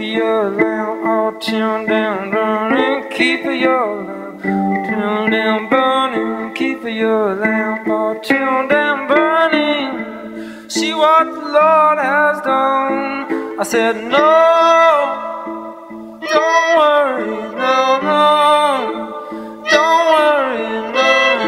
your lamp all tuned down, burning. Keep your lamp tuned down, burning. Keep your lamp all tuned down, burning. See what the Lord has done. I said no, don't worry, no, no. Don't worry, no.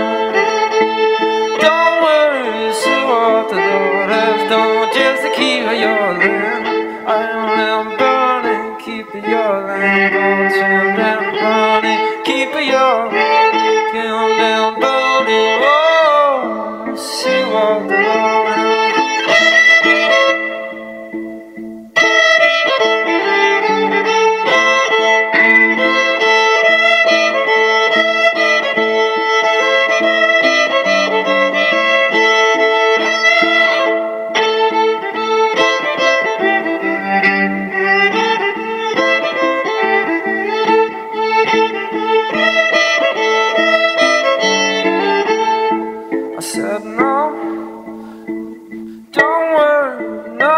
Don't worry, see what the Lord has done. Just to keep your lamp, I am burning. Keep your lamp all tuned down, burning. Keep your lamp tuned down, burning. Oh, see what the Lord has done. I said no, don't worry, no,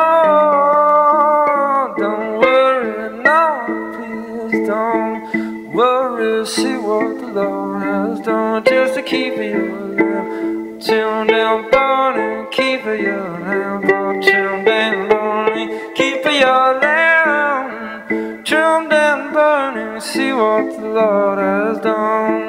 don't worry, no, please don't worry. See what the Lord has done. Just to keep your lamp tuned down, burning. Keep your lamp all tuned down, burning. Keep your lamp tuned down, burning. See what the Lord has done.